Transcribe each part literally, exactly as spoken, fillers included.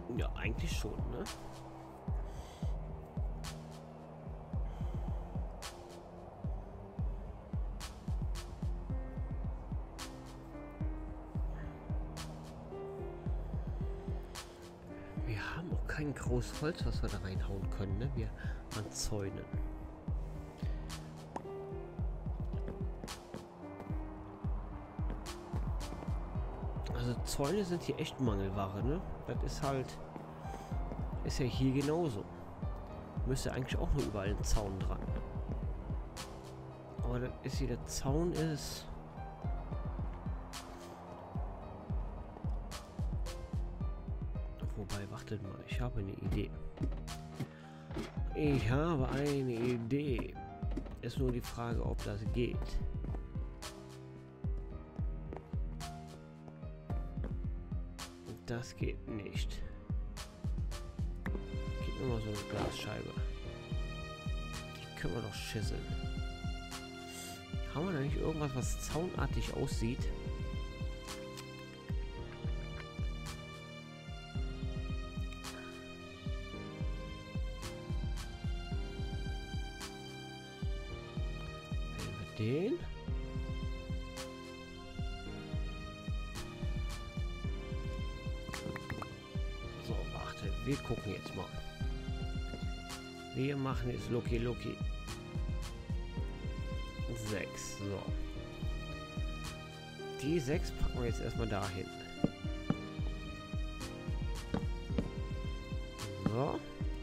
Ja, eigentlich schon, ne? Wir haben auch kein großes Holz, was wir da reinhauen können, ne? Wir an Zäunen. Also Zäune sind hier echt Mangelware, ne? Das ist halt... Ist ja hier genauso. Müsste eigentlich auch nur überall ein Zaun dran. Aber das ist hier, der Zaun ist... Wobei, wartet mal, ich habe eine Idee. Ich habe eine Idee. Ist nur die Frage, ob das geht. Das geht nicht. Gib mir mal so eine Glasscheibe. Die können wir doch schüsseln. Haben wir da nicht irgendwas, was zaunartig aussieht? Nehmen wir den. So, warte. Wir gucken jetzt mal. Wir machen jetzt Loki Loki. sechs. So. Die sechs packen wir jetzt erstmal dahin. So.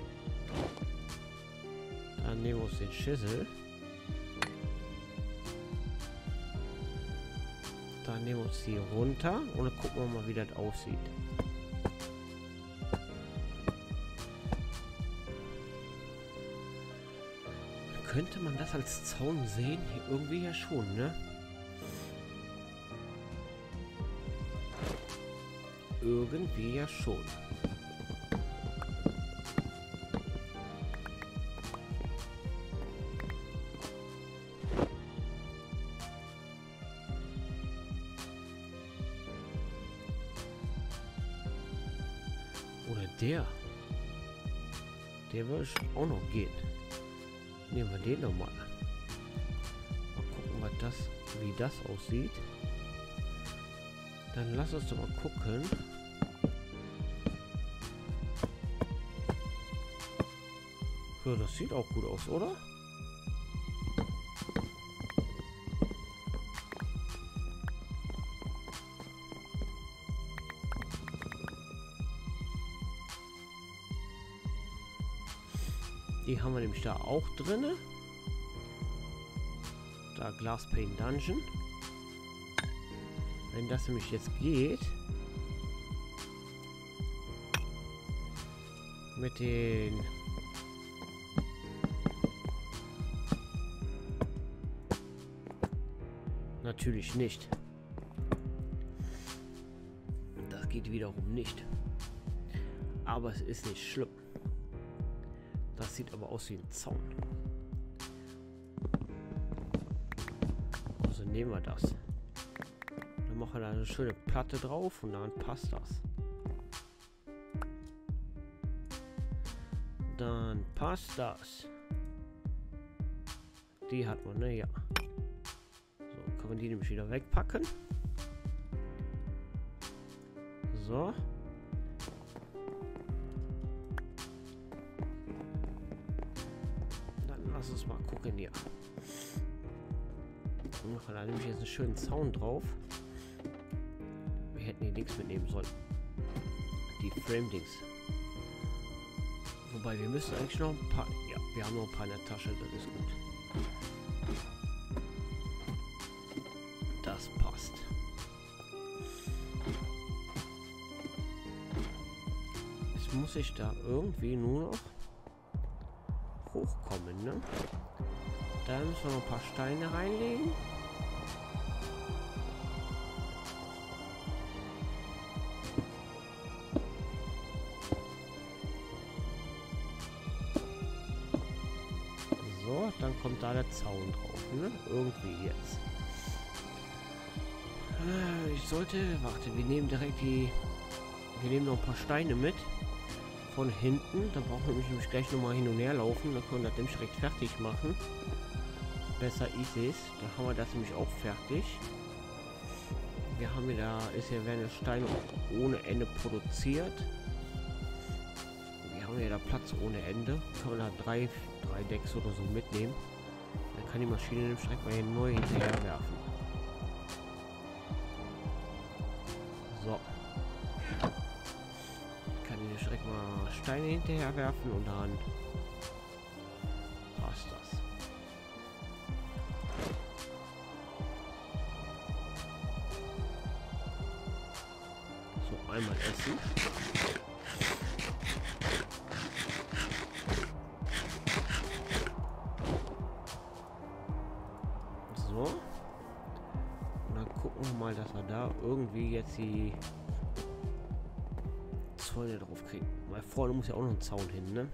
Dann nehmen wir uns den Schüssel. Dann nehmen wir uns die runter und dann gucken wir mal, wie das aussieht. Könnte man das als Zaun sehen? Irgendwie ja schon, ne? Irgendwie ja schon. Oder der. Der würde auch noch gehen. Nehmen wir den nochmal. Mal gucken, was das, wie das aussieht. Dann lass uns doch mal gucken. Ja, das sieht auch gut aus, oder? Die haben wir nämlich da auch drinne. Da Glasspain Dungeon. Wenn das nämlich jetzt geht. Mit den... Natürlich nicht. Das geht wiederum nicht. Aber es ist nicht schlimm. Das sieht aber aus wie ein Zaun. Also nehmen wir das. Dann machen wir da eine schöne Platte drauf und dann passt das. Dann passt das. Die hat man, ne? Ja. So, kann man die nämlich wieder wegpacken. So. Lass uns mal gucken hier. Und da nehme ich jetzt einen schönen Zaun drauf. Wir hätten die Dings mitnehmen sollen. Die Frame-Dings. Wobei, wir müssen eigentlich noch ein paar... Ja, wir haben noch ein paar in der Tasche, das ist gut. Das passt. Jetzt muss ich da irgendwie nur noch hochkommen, ne? Da müssen wir noch ein paar Steine reinlegen. So, dann kommt da der Zaun drauf, ne? Irgendwie jetzt. Ich sollte, warte, wir nehmen direkt die Wir nehmen noch ein paar Steine mit. Von hinten. Dann brauchen wir nämlich gleich nochmal hin und her laufen. Dann können wir das nämlich direkt fertig machen. Besser ist es. Dann haben wir das nämlich auch fertig. Wir haben hier da, ist ja werden Steine ohne Ende produziert. Wir haben ja da Platz ohne Ende. Kann man da drei, drei Decks oder so mitnehmen. Dann kann die Maschine nämlich direkt mal hier neu hinterher werfen. So. Kann ich direkt mal Steine hinterher werfen und dann passt das. So, einmal essen. So. Und dann gucken wir mal, dass wir da irgendwie jetzt die Zäune drauf kriegen. Weil vorne muss ja auch noch ein Zaun hin, ne?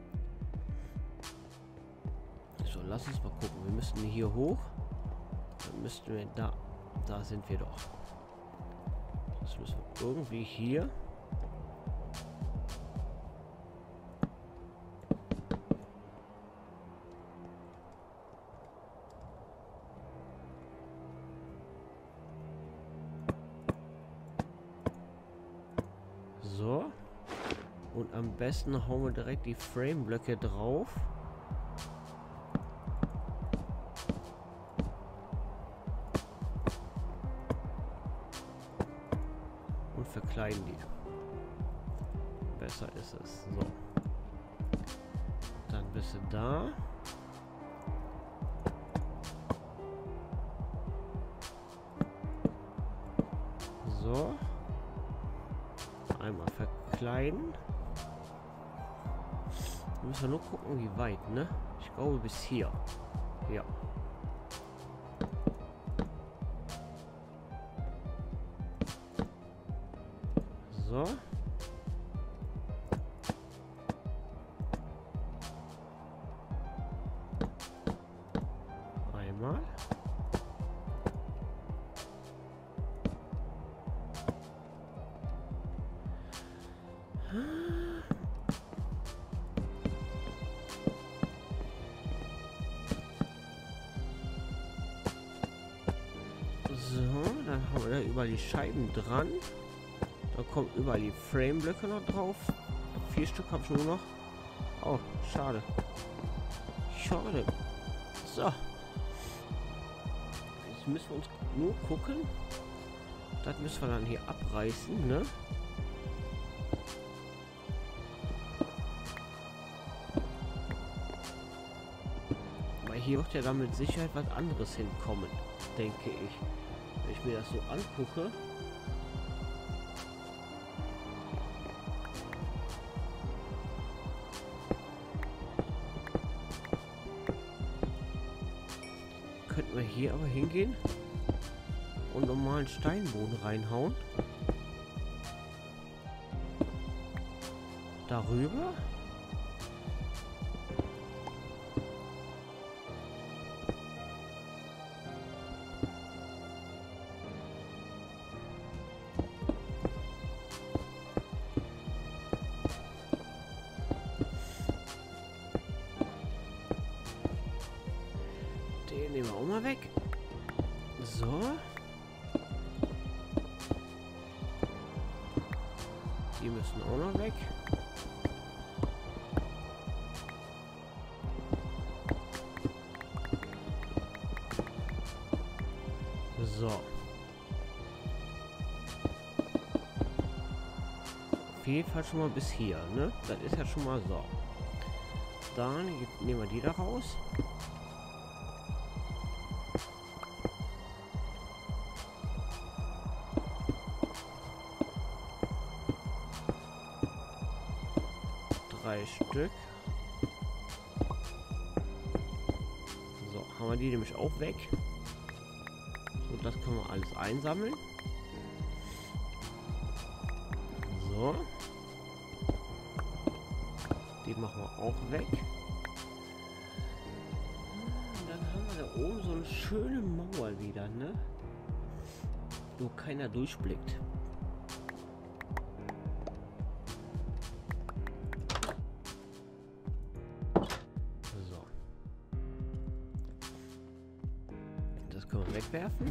So, lass uns mal gucken. Wir müssten hier hoch. Dann müssten wir da. Da sind wir doch. Das müssen wir irgendwie hier. So. Und am besten hauen wir direkt die Frame-Blöcke drauf. Und verkleiden die. Besser ist es. So. Dann bist du da. So. Einmal verkleiden. Wir müssen nur gucken, wie weit, ne? Ich glaube bis hier. Ja. So. Einmal. So, dann haben wir da überall die Scheiben dran. Da kommen überall die Frame-Blöcke noch drauf. Vier Stück habe ich nur noch. Oh, schade. Schade. So. Jetzt müssen wir uns nur gucken. Das müssen wir dann hier abreißen, ne? Weil hier wird ja dann mit Sicherheit was anderes hinkommen, denke ich. Wenn ich mir das so angucke. Könnten wir hier aber hingehen und normalen Steinboden reinhauen. Darüber. Den nehmen wir auch mal weg. So. Die müssen auch noch weg. So. Auf jeden Fall schon mal bis hier, ne? Das ist ja schon mal so. Dann nehmen wir die da raus. Drei Stück. So, haben wir die nämlich auch weg. So, das können wir alles einsammeln. So. Die machen wir auch weg. Und dann haben wir da oben so eine schöne Mauer wieder, ne? Wo keiner durchblickt. Das können wir wegwerfen.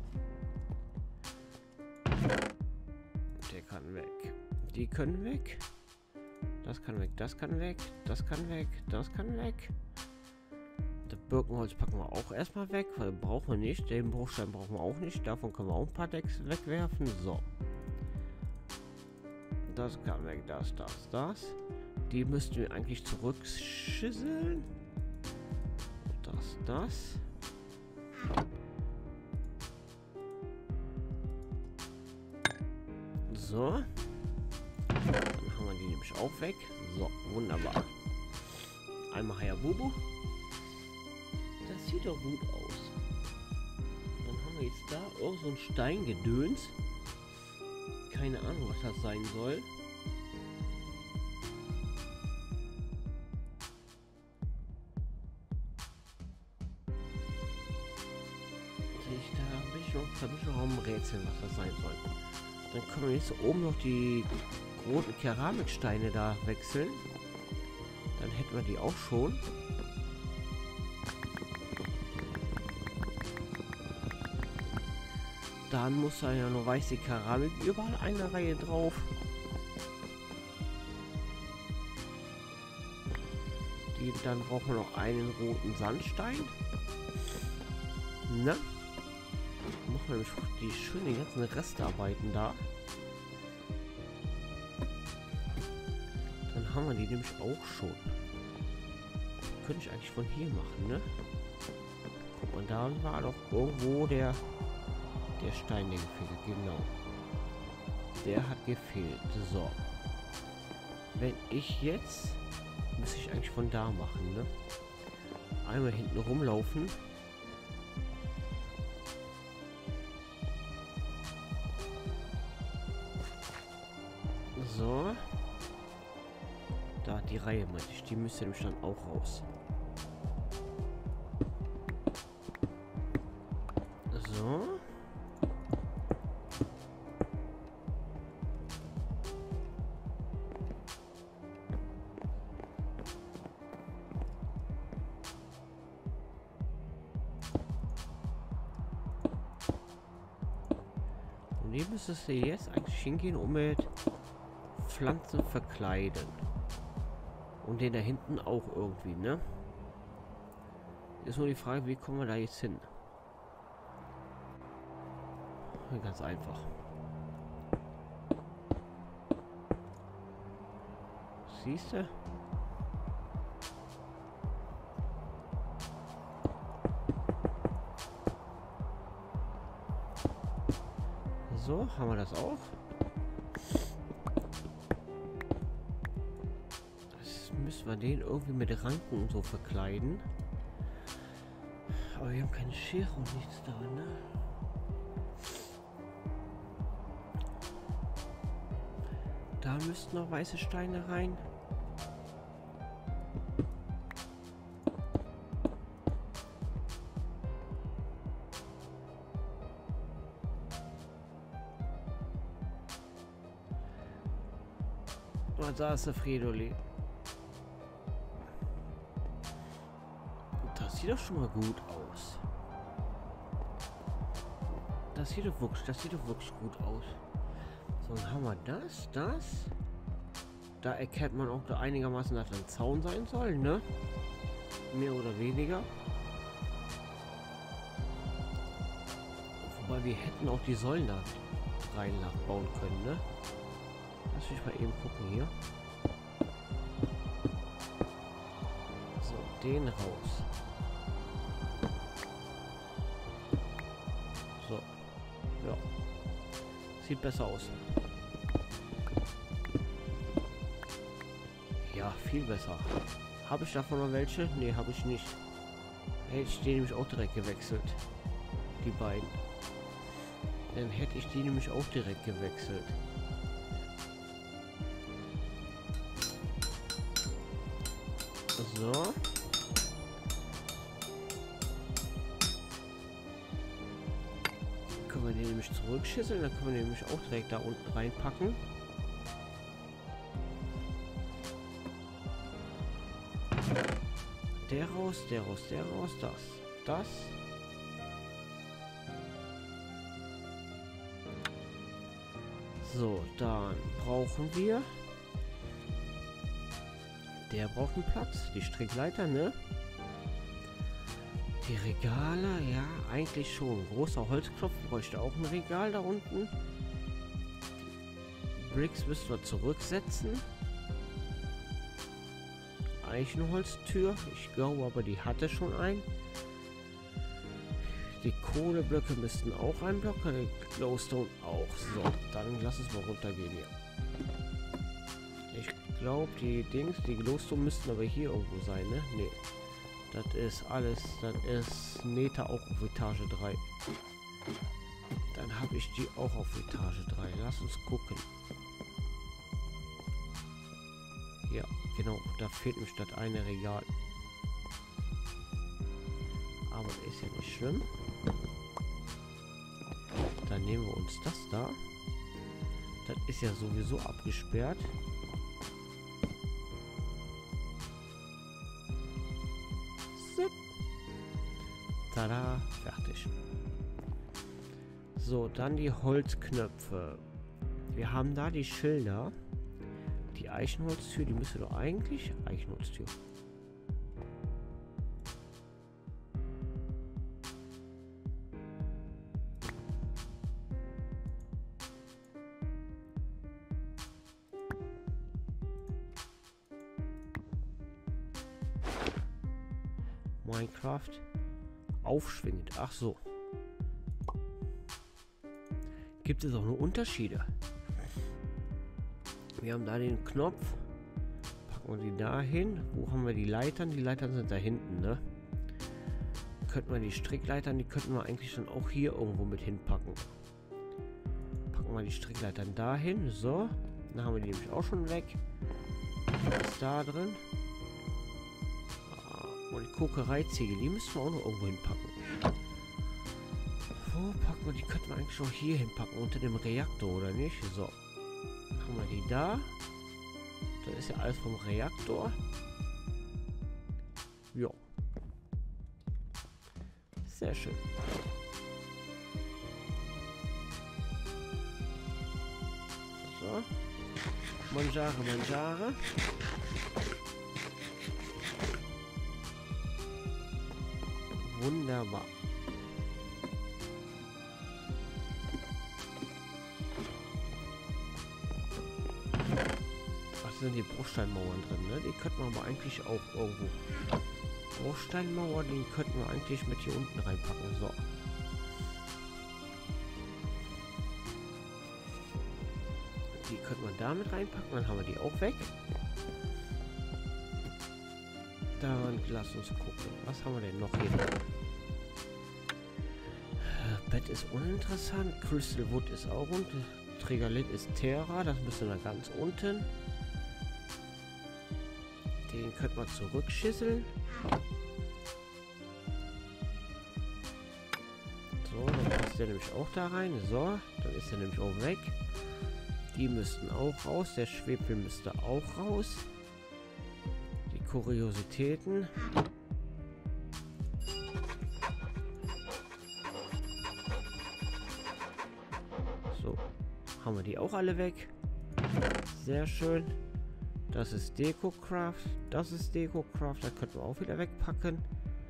Der kann weg. Die können weg. Das kann weg, das kann weg, das kann weg, das kann weg. Das Birkenholz packen wir auch erstmal weg, weil brauchen wir nicht. Den Bruchstein brauchen wir auch nicht. Davon können wir auch ein paar Decks wegwerfen. So. Das kann weg, das, das, das. Die müssten wir eigentlich zurückschüsseln. Das, das. So. Dann haben wir die nämlich auch weg. So, wunderbar. Einmal Hayabubu. Das sieht doch gut aus. Dann haben wir jetzt da irgend so ein Steingedöns. Keine Ahnung, was das sein soll. Ich, da bin ich noch, da bin ich noch am Rätseln, was das sein soll. Dann können wir jetzt oben noch die roten Keramiksteine da wechseln. Dann hätten wir die auch schon. Dann muss da ja noch weiße Keramik überall eine Reihe drauf. Die, dann brauchen wir noch einen roten Sandstein. Na? Machen wir nämlich die schönen ganzen Restarbeiten da. Dann haben wir die nämlich auch schon. Könnte ich eigentlich von hier machen, ne? Guck mal, da war doch irgendwo der der Stein, der gefehlt. Genau. Der hat gefehlt. So. Wenn ich jetzt muss ich eigentlich von da machen, ne? Einmal hinten rumlaufen. So. Da, die Reihe meinte ich. Die müsste nämlich dann auch raus. So. Und hier müsstest du jetzt eigentlich hingehen und mit Pflanzen verkleiden. Und den da hinten auch irgendwie, ne? Ist nur die Frage, wie kommen wir da jetzt hin? Ganz einfach. Siehst du? So, haben wir das auch. Das müssen wir den irgendwie mit Ranken und so verkleiden. Aber wir haben keine Schere und nichts da, ne? Da müssten noch weiße Steine rein. Und da ist der Fridolin. Das sieht doch schon mal gut aus. Das sieht doch wirklich, das sieht doch wirklich gut aus. So, dann haben wir das, das. Da erkennt man auch da einigermaßen, dass ein Zaun sein soll, ne? Mehr oder weniger. Wobei wir hätten auch die Säulen da rein nachbauen können, ne? Lass mich mal eben gucken hier. So, den raus. So. Ja. Sieht besser aus. Ja, viel besser. Habe ich davon noch welche? Ne, habe ich nicht. Hätte ich die nämlich auch direkt gewechselt. Die beiden. Dann hätte ich die nämlich auch direkt gewechselt. So. Können wir den nämlich zurückschüsseln, dann können wir den nämlich auch direkt da unten reinpacken. Der raus, der raus, der raus, das, das. So, dann brauchen wir... Der braucht einen Platz. Die Strickleiter, ne? Die Regale, ja, eigentlich schon. Großer Holzklopf bräuchte auch ein Regal da unten. Bricks müssen wir zurücksetzen. Eichenholztür. Ich glaube aber, die hatte schon ein. Die Kohleblöcke müssten auch ein Block. Der Glowstone auch. So, dann lass uns mal runtergehen hier. Ich glaube, die Dings, die Glowstone müssten aber hier irgendwo sein, ne? Nee. Das ist alles, das ist Neta auch auf Etage drei. Dann habe ich die auch auf Etage drei. Lass uns gucken. Ja, genau, da fehlt nämlich das eine Regal. Aber das ist ja nicht schlimm. Dann nehmen wir uns das da. Das ist ja sowieso abgesperrt. Tada, fertig. So, dann die Holzknöpfe. Wir haben da die Schilder. Die Eichenholztür, die müsste doch eigentlich... Eichenholztür. Minecraft. Aufschwingend. Ach so. Gibt es auch nur Unterschiede? Wir haben da den Knopf. Packen wir die da hin. Wo haben wir die Leitern? Die Leitern sind da hinten, ne? Könnten wir die Strickleitern, die könnten wir eigentlich dann auch hier irgendwo mit hinpacken. Packen wir die Strickleitern dahin. So. Dann haben wir die nämlich auch schon weg. Was ist da drin? Und die Kokereiziegel, die müssen wir auch noch irgendwo hinpacken. Wo packen wir die? Könnten wir eigentlich schon hier hinpacken, unter dem Reaktor, oder nicht? So. Haben wir die da. Das ist ja alles vom Reaktor. Jo. Sehr schön. So. Mangiare, Mangiare. Wunderbar. Was sind die Bruchsteinmauern drin, ne? Die könnten wir aber eigentlich auch irgendwo. Bruchsteinmauer, den könnten wir eigentlich mit hier unten reinpacken. So. Die könnten wir damit reinpacken, dann haben wir die auch weg. Dann lass uns gucken. Was haben wir denn noch hier? Bett ist uninteressant. Crystal Wood ist auch unten. Trägerlit ist Terra. Das müssen wir ganz unten. Den könnte man zurückschisseln. So, dann passt der nämlich auch da rein. So, dann ist er nämlich auch weg. Die müssten auch raus. Der Schwefel müsste auch raus. Kuriositäten. So, haben wir die auch alle weg. Sehr schön. Das ist DecoCraft. Das ist DecoCraft. Da könnten wir auch wieder wegpacken.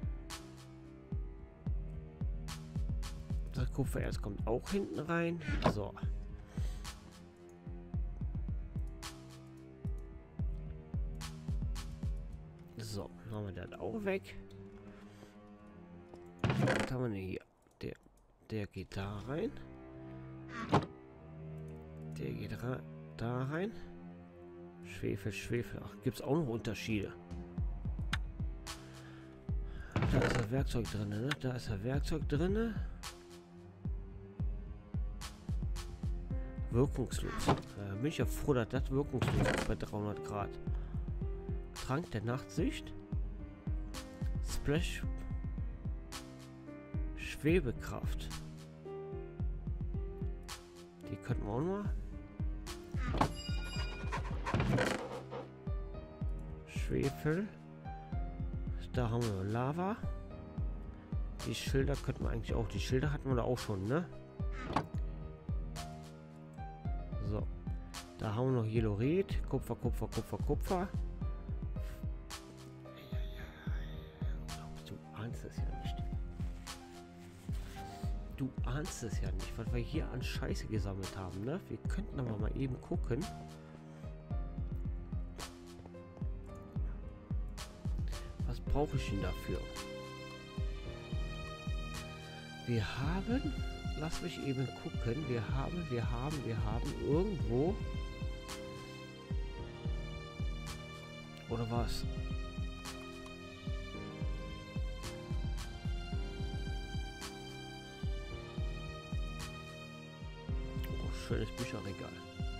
Das Kupfererz kommt auch hinten rein. So. So, haben wir das auch weg. Was haben wir denn hier? Der, der geht da rein. Der geht da rein. Schwefel, Schwefel. Ach, gibt es auch noch Unterschiede. Da ist das Werkzeug drin, ne? Da ist das Werkzeug drin. Wirkungslos. Äh, bin ich ja froh, dass das wirkungslos ist bei dreihundert Grad. Trank der Nachtsicht. Splash. Schwebekraft. Die könnten wir auch mal. Schwefel. Da haben wir Lava. Die Schilder könnten wir eigentlich auch. Die Schilder hatten wir da auch schon, ne? So. Da haben wir noch Jeloret, Kupfer, Kupfer, Kupfer, Kupfer. Du ahnst es ja nicht. Du ahnst es ja nicht, was wir hier an Scheiße gesammelt haben, ne? Wir könnten aber mal eben gucken. Was brauche ich denn dafür? Wir haben, lass mich eben gucken, wir haben, wir haben, wir haben irgendwo, oder was? Oh, schönes Bücherregal.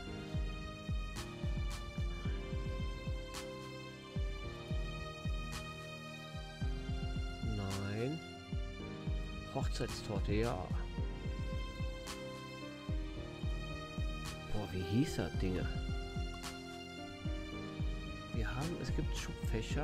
Nein. Hochzeitstorte, ja. Boah, wie hieß das Dinge? Wir haben, es gibt Schubfächer.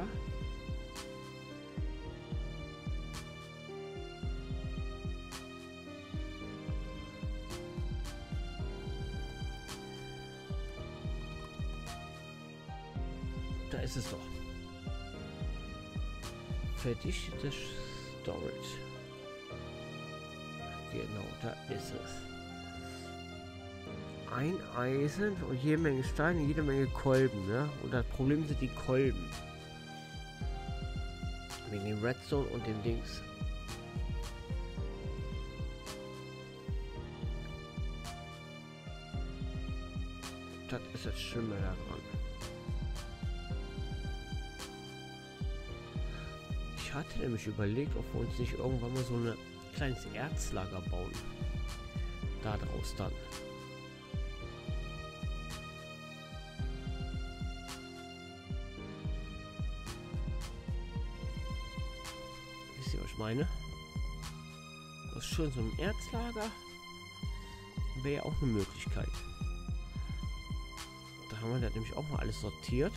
Da ist es doch. Verdichtetes Storage. Genau, da ist es. Ein Eisen und jede Menge Steine, jede Menge Kolben, ne? Und das Problem sind die Kolben. Wegen dem Redstone und dem Dings. Das ist das Schlimme daran. Ich hatte nämlich überlegt, ob wir uns nicht irgendwann mal so ein kleines Erzlager bauen. Da draus dann. Wisst ihr, was ich meine? Das ist schon so ein Erzlager. Wäre ja auch eine Möglichkeit. Da haben wir das nämlich auch mal alles sortiert.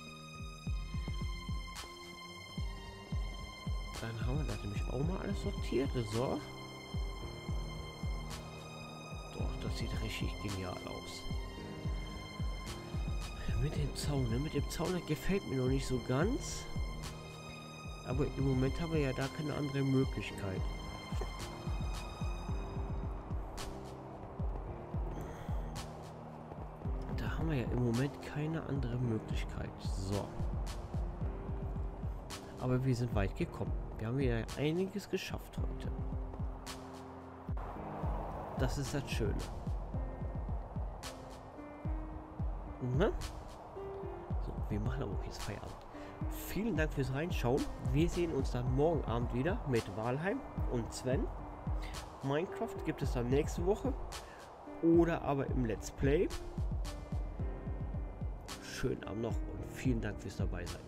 Dann haben wir das nämlich auch mal alles sortiert. So. Doch, das sieht richtig genial aus. Mit dem Zaun, ne? Mit dem Zaun, das gefällt mir noch nicht so ganz. Aber im Moment haben wir ja da keine andere Möglichkeit. Da haben wir ja im Moment keine andere Möglichkeit. So. Aber wir sind weit gekommen. Wir haben ja einiges geschafft heute. Das ist das Schöne. Ne? So, wir machen aber auch jetzt Feierabend. Vielen Dank fürs Reinschauen. Wir sehen uns dann morgen Abend wieder mit Walheim und Sven. Minecraft gibt es dann nächste Woche. Oder aber im Let's Play. Schönen Abend noch und vielen Dank fürs dabei sein.